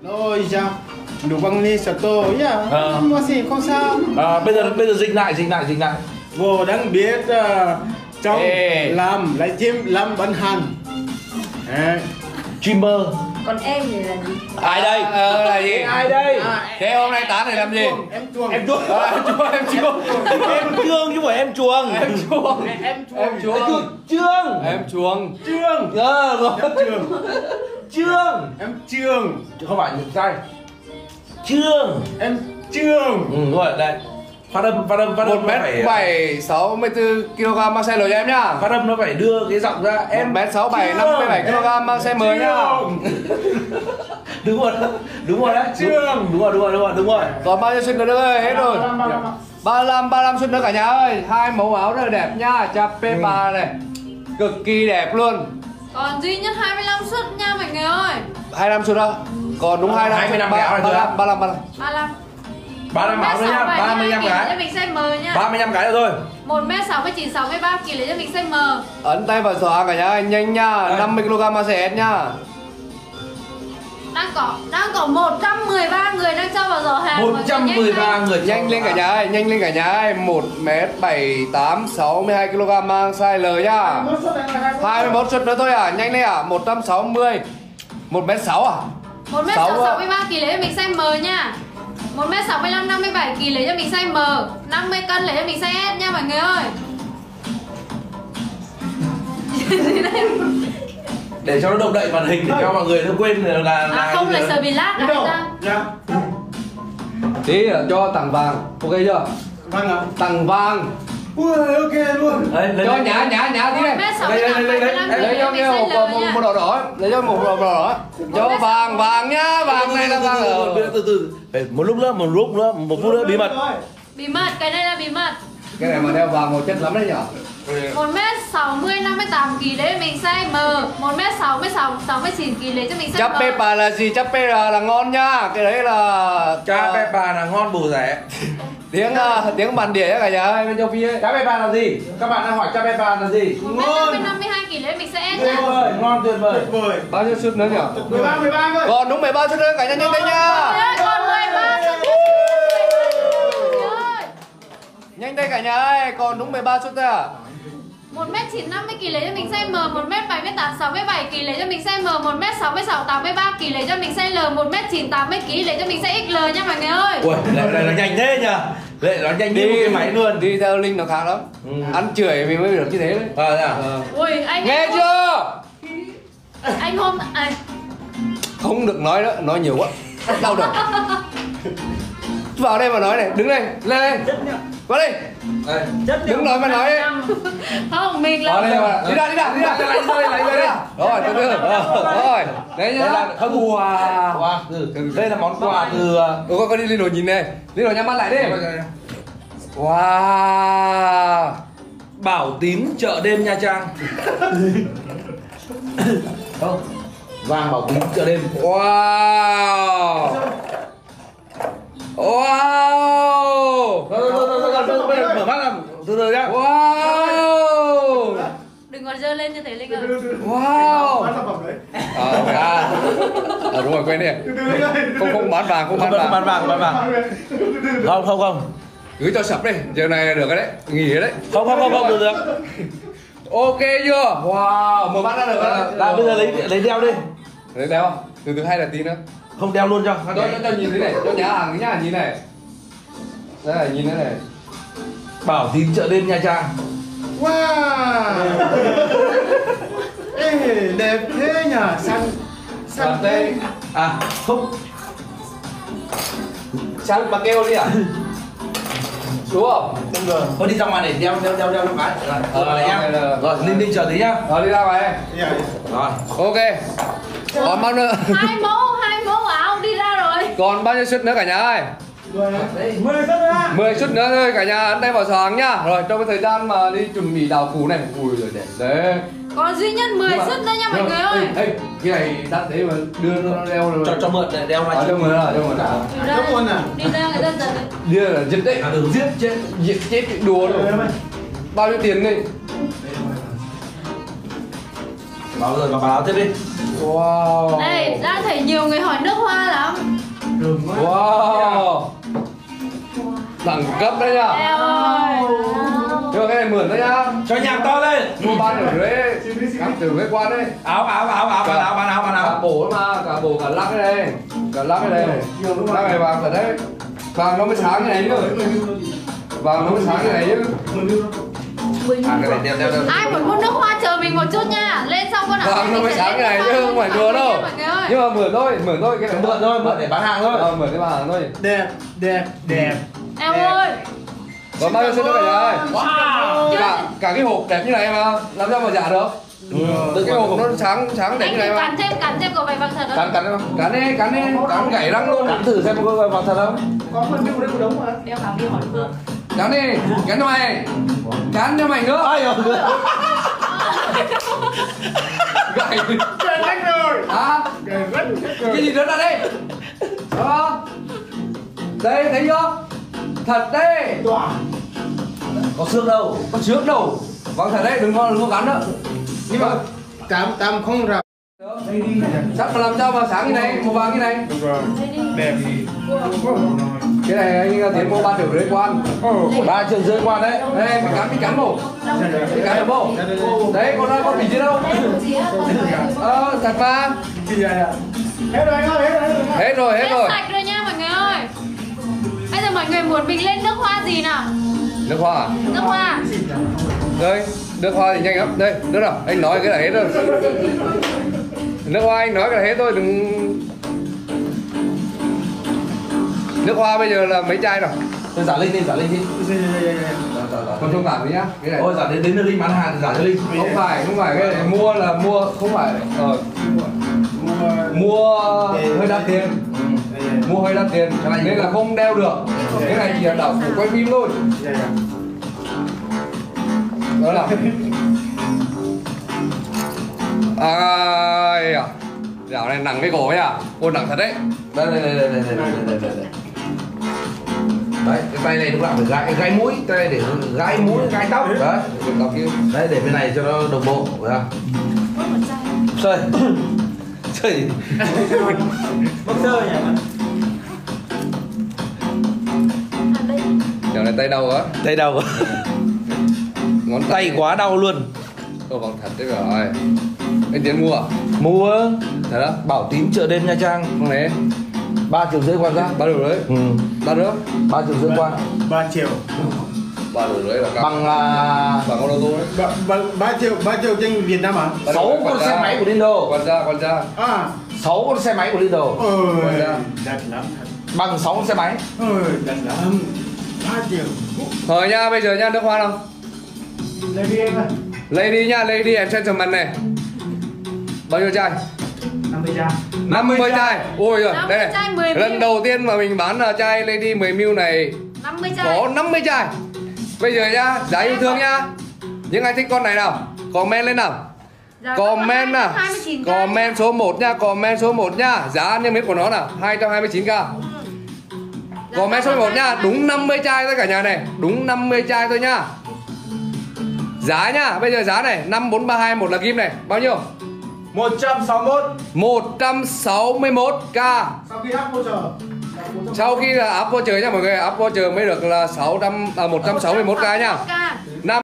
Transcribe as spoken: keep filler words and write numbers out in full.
Rồi sao? Đủ bằng ly sạch tô nhá. Ờ. Không có gì không sao. À, bây giờ bây giờ dịch lại dịch lại dịch lại. Vô đang biết uh, trong Ê. làm lấy chim làm bắn hành. À. Streamer. Còn em thì là gì? Ai đây? Ờ là gì? Ai đây? À, Thế hôm nay tán này làm gì? Em chuông. Em chuông. Ờ, em chuông, em chuông. Em chuông chứ không phải em chuông. Em chuông. Em chuông. Em chuông. Trương. Em chuông. Trương. Ờ rồi. Em trường. Trương. Em trường. Không phải những sai. Trương. Em trường. Ừ rồi đây. Phát âm phát âm phát âm Một mét bảy sáu mươi tư kg mang size L cho em nhá. Phát âm nó phải đưa cái giọng ra. Em Một mét sáu bảy năm mươi bảy kg mang size M nhá. Đúng rồi. Đúng rồi đấy. Trương. Đúng rồi đúng rồi đúng rồi đúng rồi. Còn bao nhiêu suất nữa ơi, hết rồi. ba mươi lăm ba mươi lăm suất nữa cả nhà ơi. Hai mẫu áo rất là đẹp nhá, Chape ba này. Cực kỳ đẹp luôn. Còn duy nhất hai mươi lăm suất nha mọi người ơi. hai mươi lăm suất đó. Còn đúng hai mươi lăm hai mươi lăm ba- cái áo này ba mươi chưa? lăm ba mươi lăm ba mươi lăm. ba mươi lăm. ba mươi lăm áo nữa nhá, ba mươi lăm Cho cái. mình size M nha. ba mươi lăm cái nữa thôi. một mét sáu mươi chín sáu mươi ba kỳ lấy cho mình size M. Ấn tay vào xóa cả nhà ơi, nhanh nha. Đây. năm mươi kg mang size S nhá. Đang có đang có một trăm mười ba người đang cho vào giỏ hàng. mọi một người trăm mười ba nhanh người. Nhanh lên cả nhà ơi, nhanh lên cả nhà ơi. một mét bảy tám sáu mươi hai kg mang size L nhá. hai mươi mốt suất nữa thôi à, nhanh lên à. một trăm sáu mươi. một mét sáu à? một mét sáu sáu mươi ba kỳ lấy cho mình size M nha. một mét sáu mươi lăm năm mươi bảy kỳ lấy cho mình size M. năm mươi cân lấy cho mình size S nha mọi người ơi. Để cho nó động đậy màn hình để cho mọi người không quên là là À không, là sờ bị lát Đi đã đâu? ra. Dạ. Tí là cho tặng vàng, ok chưa? Vâng ạ. Tặng vàng. Ui ok luôn. Đấy, lên Cho lên. nhá nhá nhá tí một này. mét sáu mươi Đây, tám đây, đây, năm đây, mươi Lấy cho lăm em mình một, size L một, nha. một đỏ đỏ. Lấy cho một đỏ đỏ. Cho vàng vàng nhá, vàng này là vàng ở. từ từ từ Phải một lúc nữa một lúc nữa một phút nữa bí mật. Bí mật, cái này là bí mật. Cái này mà đeo vàng một chất lắm đấy nhở. một mét sáu mươi năm mươi tám kỳ lấy cho mình size M. một mét sáu mươi sáu sáu mươi chín kỳ lấy cho mình size Chắp M. pepa là gì? Chắp pepa là ngon nhá. Cái đấy là Cha Peppa là ngon bù rẻ. tiếng uh, tiếng bản địa cả nhà ơi, bên châu Phi ấy. Cha Peppa là gì? Các bạn đang hỏi cha Peppa là gì? một mét năm mươi năm mươi hai kỳ lấy cho mình size S Tuyệt nha. vời, ngon tuyệt vời. Tuyệt vời. Bao nhiêu suất nữa nhỉ? mười ba mười ba thôi. Còn đúng mười ba suất nữa cả nhà nhanh tay nha. Còn mười ba suất. Nhanh tay cả nhà ơi, còn đúng mười ba suất thôi à. một mét chín năm mươi kỳ lấy cho mình size M. một mét bảy mươi tám sáu mươi bảy kỳ lấy cho mình size M. một mét sáu mươi sáu tám mươi ba kỳ lấy cho mình size L. một mét chín tám mươi kỳ lấy cho mình size ích lờ nha mọi người ơi. Ui, lại lại nó nhanh thế nhỉ? Lại nó nhanh như một cái máy luôn. Đi theo Linh nó khác lắm. Ừ. Ăn chửi mình mới được như thế đấy. Ờ à, Ờ. Ui anh Nghe hôm- chưa? Anh hôm à, Không được nói nữa, nói nhiều quá. Đau đầu. Vào đây mà nói này, đứng đây, lên lên. Vào đây. đây. Đứng nói mà nói đấy. không mình Vào là đây mà. Đi ra, đi ra, đi ra. Lấy rơi, lấy rơi. Rồi, từ từ. Rồi. Đấy Đây là nhá. không quà. Quà từ đây là món quà từ Ừ, con con đi Linh đồ nhìn này. Linh đồ nhắm mắt lại đi. Wow. Bảo Tín chợ đêm Nha Trang. Không. Vàng Bảo Tín chợ đêm. Wow. Wow. Thôi thôi thôi thôi thôi bây giờ mở mắt ra từ từ nhá. Wow. đừng còn dơ lên như thế Linh ơi. Wow. Bán sản phẩm đấy. Ờ, phải à. Ờ, đúng rồi, quên đi. Không không bán vàng, không bán Không vàng. bán vàng, bán vàng. Không không không. Gửi cho sập đi, giờ này được cái đấy, nghỉ đấy. Không không không không được được. Ok chưa? Wow, mở mắt ra được rồi. Là bây giờ lấy lấy đeo đi. Lấy đeo không? Từ từ hay là tí nữa. Không đeo luôn cho. Cho, cho, cho nhìn thế này, cho nhá hàng nhá, nhìn này. Đây này, nhìn thế này. Bảo Tín chợ đêm Nha Trang. Wow. Ê, đẹp thế nhỉ. Sang sang Đây. À không. Sang mà kêu đi à? Đúng không? Đúng rồi. Thôi đi ra ngoài để đeo đeo đeo đeo một cái. Rồi, Ờ, rồi ok, em. rồi. Rồi, Linh Linh chờ tí nhá. Rồi đi ra ngoài. Dạ. Rồi. Ok. Còn bao nhiêu? hai mẫu hai mẫu áo đi ra rồi. Còn bao nhiêu suất nữa cả nhà ơi? Mười phút nữa. mười suất nữa thôi cả nhà, ấn tay vào sáng nhá. Rồi trong cái thời gian mà đi chuẩn bị đào củ này. Ui rồi đẹp đấy. Còn duy nhất mười suất thôi nha mọi người ơi. Ê, ê, cái này đắt thế mà đưa nó đeo rồi. Cho cho mượn để đeo À, này. cho mượn à, cho mượn à. Đi ra, Không muốn à? đi ra người ta giật đấy. Đưa là giật đấy. À được giết chết. Giật chết bị đùa rồi. Bao nhiêu tiền đi? Báo rồi mà báo tiếp đi. Wow. Đây, đang thấy nhiều người hỏi nước hoa lắm. Wow. Đẳng cấp đấy nhá. Eo ơi. Nhưng mà cái này mượn đấy nhá. Cho nhạc to lên. Mua ban ở dưới cắm từ cái quan đấy. Áo áo áo áo bán áo bán áo bán Cả áo. bổ mà, cả bổ cả lắc cái đây. Cả lắc cái đây này. Lắc này vàng ở đấy. Vàng nó mới sáng như này chứ. Vàng nó mới sáng như này chứ. À cái này đeo đeo đeo. Ai muốn mua nước hoa chờ mình một chút nha. Lên xong con ạ. Vàng nó mới sáng như này chứ không phải đùa đâu. Nhưng mà mượn thôi, mượn thôi cái này Mượn thôi, mượn để bán hàng thôi. Ờ, mượn để bán hàng thôi. Đẹp, đẹp, đẹp. Em ơi. Còn bao nhiêu xin nữa cả nhà ơi. Wow. Cả, cả cái hộp đẹp như này mà làm sao mà giả được. Được Cái hộp nó sáng sáng đẹp Anh như này thử mà. cắn thêm, cắn thêm có phải vàng thật Cắn không? cắn không? Cắn đi, cắn đi, cắn gãy răng luôn. Cắn thử xem có vào thật không? Có phần bill đấy một đống mà. Đeo khám đi hỏi Phương. Cắn đi, cắn cho mày. Cắn cho mày nữa. Ai rồi? Gãy. Trời đất rồi. Hả? Trời đất rồi. Cái gì rớt ra đây? Đó. Đây thấy chưa? Thật đấy. Tỏa. Có xương đâu? Có trước đâu. Vâng thật đấy, đừng có đừng có cắn nữa. Nhưng mà tám tám không rào. Chắc mà làm sao mà sáng như này, màu vàng như này. Đúng rồi. Đẹp. Cái này anh tiến mua ba triệu rưỡi quan. Ba triệu rưỡi quan đấy. Đây, phải cắn cái cắn bộ. Cái cắn được bộ. Đấy, con đang có bị gì đâu. Ờ, thật mà. Hết rồi anh ơi, hết rồi. Hết rồi, hết rồi. Sạch rồi nha mọi người ơi. Bây giờ mọi người muốn mình lên nước hoa gì nào? Nước hoa à? Nước hoa. Đây, nước hoa thì nhanh lắm. Đây, nước nào? Anh nói cái là hết rồi. Nước hoa anh nói cái là hết thôi, đừng. Nước hoa bây giờ là mấy chai rồi? Thôi giả linh đi, giả linh đi. Còn thông cảm đi nhá. Cái này. Ôi giả đến đến linh bán hàng giả cho linh. Không phải, không phải cái này mua là mua, không phải. Ờ, mua hơi đắt tiền. Mua hơi đắt tiền nên là không đeo được. Cái này chỉ là đảo phủ quay phim thôi. Đó là ai à, dạo này nặng cái cổ ấy à, ôi nặng thật đấy. Đây đây đây đây đây đây đây đây. Đấy, cái tay này lúc nào phải gãi gãi mũi, tay này để gãi mũi, gãi tóc. Đấy, Đọc kia. đấy để bên này cho nó đồng bộ, phải không? Chơi. Chơi. Bốc sơ nhỉ? Dạo này tay đau á, Tay đau. ngón Tay quá đau luôn. Ô vòng thật đấy rồi. Anh Tiến mua à? Mua Thật đó? Bảo Tín chợ đêm Nha Trang. Không đấy. Ba triệu rưỡi quan ra. Ba triệu rưỡi. Ừ. Ba nữa. Ba triệu rưỡi quan. Ba triệu. Ba triệu rưỡi là cặp. Bằng à, bằng con ô tô đấy. Ba, ba, ba triệu, ba triệu trên Việt Nam à? Ba sáu triệu con quạt xe ra. máy của Lindo. Ờ. Quạt ra, quạt ra. À. Sáu con xe máy của Lindo. Ôi, ra. đẹp lắm thật. Bằng sáu con xe máy. Ôi, đẹp lắm. Ba triệu. Thôi nha, bây giờ nha, nước hoa đâu? Lấy đi em ơi. Lady nha, lady and gentleman này. Bao nhiêu chai? năm mươi trăm. năm mươi chai. Ôi giời, năm mươi đây chai này. mười Lần ml. đầu tiên mà mình bán là chai lady mười mi li lít này năm mươi chai. có năm mươi chai. Bây giờ nhá, giá yêu thương nhá. Những ai thích con này nào, comment lên nào. Giá Comment nào. hai mươi chín k. Comment số một nha, comment số một nha. Giá niêm yết của nó là hai trăm hai mươi chín k. Comment số một nha, đúng năm mươi chai thôi cả nhà này, đúng năm mươi chai thôi nhá. Giá nhá, bây giờ giá này năm bốn ba hai một là kim này, bao nhiêu? một trăm sáu mươi mốt. một trăm sáu mươi mốt k. Sau khi áp vô chờ. Sau khi là up voucher nha mọi người, up voucher mới được là sáu trăm à một trăm sáu mươi mốt k nha. K.